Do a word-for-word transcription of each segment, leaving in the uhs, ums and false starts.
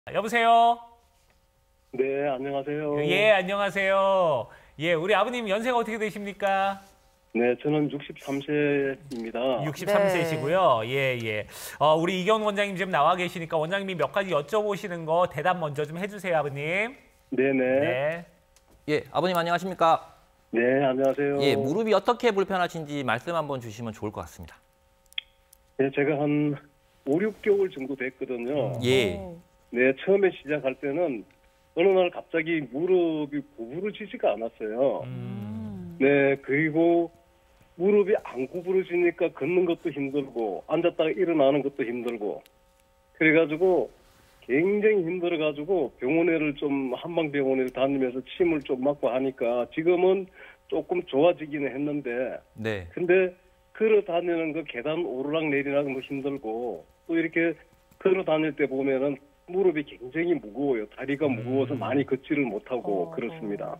여보세요? 네, 안녕하세요. 예, 안녕하세요. 예, 우리 아버님 연세가 어떻게 되십니까? 네, 저는 육십삼 세입니다. 육십삼 세시고요. 예, 예. 어, 우리 이경훈 원장님 지금 나와 계시니까 원장님이 몇 가지 여쭤보시는 거 대답 먼저 좀 해주세요, 아버님. 네네. 네. 예, 아버님 안녕하십니까? 네, 안녕하세요. 예, 무릎이 어떻게 불편하신지 말씀 한번 주시면 좋을 것 같습니다. 네, 제가 한 오, 육 개월 정도 됐거든요. 예. 네, 처음에 시작할 때는 어느 날 갑자기 무릎이 구부러지지가 않았어요. 음. 네, 그리고 무릎이 안 구부러지니까 걷는 것도 힘들고 앉았다가 일어나는 것도 힘들고 그래가지고 굉장히 힘들어가지고 병원에를 좀 한방병원에 다니면서 침을 좀 맞고 하니까 지금은 조금 좋아지기는 했는데 네. 근데 걸어 다니는 그 계단 오르락 내리락 뭐 힘들고 또 이렇게 걸어 다닐 때 보면은 무릎이 굉장히 무거워요. 다리가 무거워서 음. 많이 걷지를 못하고 어, 그렇습니다.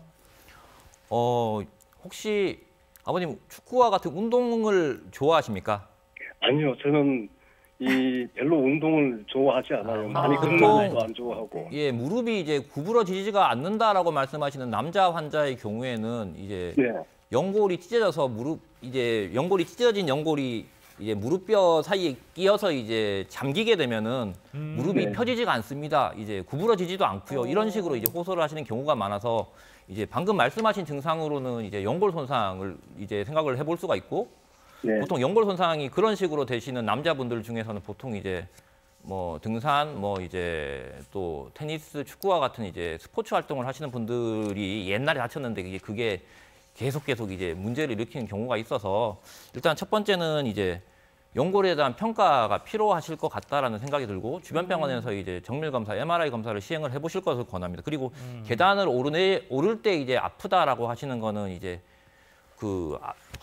어, 혹시 아버님 축구와 같은 운동을 좋아하십니까? 아니요, 저는 이 별로 운동을 좋아하지 않아요. 아, 많이 아, 걷는 보통- 것도 안 좋아하고. 예, 무릎이 이제 구부러지지가 않는다라고 말씀하시는 남자 환자의 경우에는 이제 네, 연골이 찢어져서 무릎 이제 연골이 찢어진 연골이 이제 무릎뼈 사이에 끼어서 이제 잠기게 되면은 음. 무릎이 네. 펴지지가 않습니다. 이제 구부러지지도 않고요. 이런 식으로 이제 호소를 하시는 경우가 많아서 이제 방금 말씀하신 증상으로는 이제 연골 손상을 이제 생각을 해볼 수가 있고 네, 보통 연골 손상이 그런 식으로 되시는 남자분들 중에서는 보통 이제 뭐 등산, 뭐 이제 또 테니스, 축구와 같은 이제 스포츠 활동을 하시는 분들이 옛날에 다쳤는데 이게 그게 계속 계속 이제 문제를 일으키는 경우가 있어서 일단 첫 번째는 이제 연골에 대한 평가가 필요하실 것 같다라는 생각이 들고 주변 병원에서 이제 정밀 검사, 엠알아이 검사를 시행을 해보실 것을 권합니다. 그리고 음. 계단을 오르네 오를 때 이제 아프다라고 하시는 거는 이제 그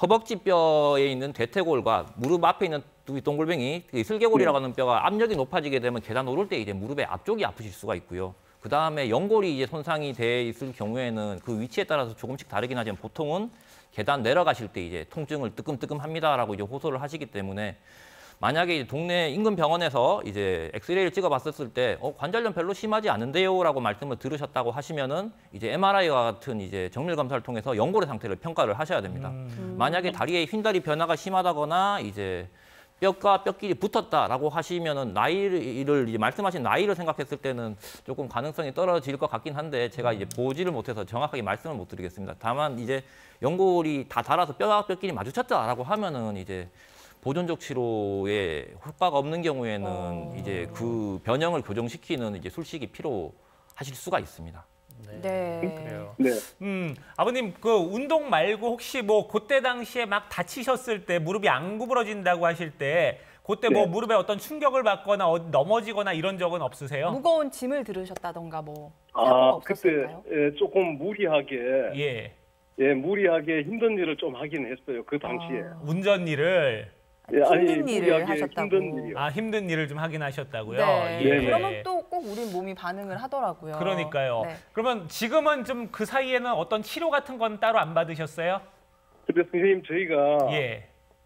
허벅지뼈에 있는 대퇴골과 무릎 앞에 있는 두 동골뱅이, 그 슬개골이라고 하는 뼈가 압력이 높아지게 되면 계단 오를 때 이제 무릎의 앞쪽이 아프실 수가 있고요. 그 다음에 연골이 이제 손상이 돼 있을 경우에는 그 위치에 따라서 조금씩 다르긴 하지만 보통은 계단 내려가실 때 이제 통증을 뜨끔뜨끔합니다라고 이제 호소를 하시기 때문에 만약에 이제 동네 인근 병원에서 이제 엑스레이를 찍어봤었을 때 어, 관절염 별로 심하지 않은데요라고 말씀을 들으셨다고 하시면은 이제 엠알아이와 같은 이제 정밀 검사를 통해서 연골의 상태를 평가를 하셔야 됩니다. 음. 만약에 다리에 휜다리 변화가 심하다거나 이제 뼈가 뼈끼리 붙었다라고 하시면은 나이를 이제 말씀하신 나이를 생각했을 때는 조금 가능성이 떨어질 것 같긴 한데 제가 이제 보지를 못해서 정확하게 말씀을 못 드리겠습니다. 다만 이제 연골이 다 닳아서 뼈와 뼈끼리 마주쳤다라고 하면은 이제 보존적 치료에 효과가 없는 경우에는 어. 이제 그 변형을 교정시키는 이제 술식이 필요하실 수가 있습니다. 네. 그래요. 네. 음, 아버님 그 운동 말고 혹시 뭐 그때 당시에 막 다치셨을 때 무릎이 안 구부러진다고 하실 때 그때 뭐 네. 무릎에 어떤 충격을 받거나 어, 넘어지거나 이런 적은 없으세요? 무거운 짐을 들으셨다던가 뭐 아, 사고가 그때 없었을까요? 예, 조금 무리하게 예. 예, 무리하게 힘든 일을 좀 하긴 했어요. 그 당시에. 아. 운전 일을 예, 아니, 힘든 일을 무리하게 하셨다고. 힘든 일이요. 아 힘든 일을 좀 하긴 하셨다고요. 네. 예. 네, 네. 그러면 또 꼭 우리 몸이 반응을 하더라고요. 그러니까요. 네. 그러면 지금은 좀 그 사이에는 어떤 치료 같은 건 따로 안 받으셨어요? 근데 선생님 저희가 예.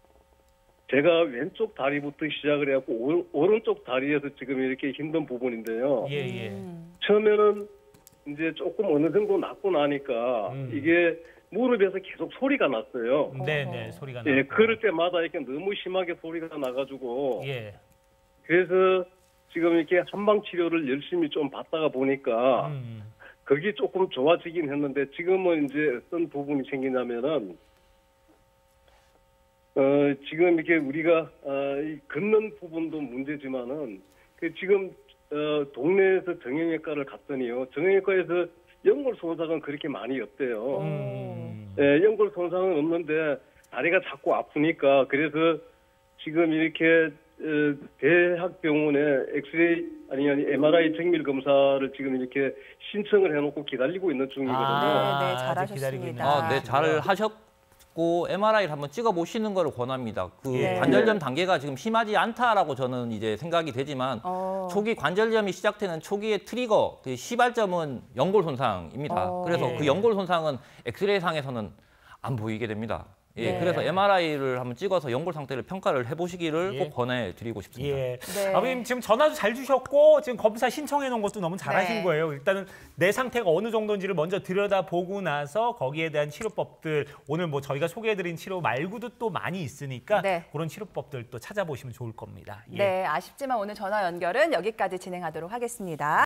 제가 왼쪽 다리부터 시작을 해갖고 오, 오른쪽 다리에서 지금 이렇게 힘든 부분인데요. 예, 예. 음. 처음에는 이제 조금 어느 정도 낫고 나니까 음. 이게 무릎에서 계속 소리가 났어요. 네, 네. 소리가 나고. 예, 그럴 때마다 이렇게 너무 심하게 소리가 나가지고 예. 그래서 지금 이렇게 한방 치료를 열심히 좀 받다가 보니까 음. 그게 조금 좋아지긴 했는데 지금은 이제 어떤 부분이 생기냐면은 어 지금 이렇게 우리가 어, 이 걷는 부분도 문제지만은 그 지금 어 동네에서 정형외과를 갔더니요 정형외과에서 연골 손상은 그렇게 많이 없대요. 음. 예, 연골 손상은 없는데 다리가 자꾸 아프니까 그래서 지금 이렇게 어, 대학병원에 엑스레이 아니 엠알아이 정밀 검사를 지금 이렇게 신청을 해놓고 기다리고 있는 중이거든요. 아, 네, 네, 아직 잘하셨습니다. 기다리고 있는 아, 네, 중이시고요. 잘 하셨고 엠알아이를 한번 찍어 보시는 것을 권합니다. 그 예. 관절염 단계가 지금 심하지 않다라고 저는 이제 생각이 되지만 어. 초기 관절염이 시작되는 초기의 트리거, 그 시발점은 연골 손상입니다. 어. 그래서 예. 그 연골 손상은 엑스레이 상에서는 안 보이게 됩니다. 예, 네. 그래서 엠알아이를 한번 찍어서 연골 상태를 평가를 해보시기를 예. 꼭 권해드리고 싶습니다. 예. 네. 아버님 지금 전화도 잘 주셨고 지금 검사 신청해 놓은 것도 너무 잘하신 네. 거예요. 일단은 내 상태가 어느 정도인지를 먼저 들여다보고 나서 거기에 대한 치료법들 오늘 뭐 저희가 소개해드린 치료 말고도 또 많이 있으니까 네. 그런 치료법들 또 찾아보시면 좋을 겁니다. 예. 네, 아쉽지만 오늘 전화 연결은 여기까지 진행하도록 하겠습니다.